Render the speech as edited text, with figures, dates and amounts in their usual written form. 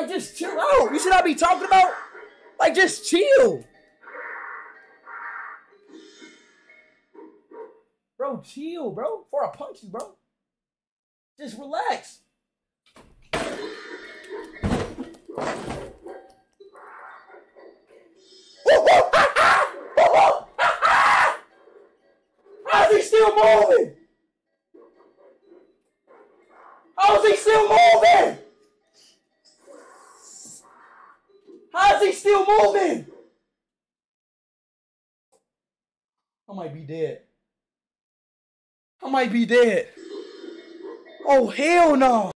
Like, just chill out. You see what I be talking about? Like, just chill. Bro, chill, bro. Before I punch you, bro. Just relax. How's he still moving? How's he still moving? How's he still moving? I might be dead. I might be dead. Oh, hell no.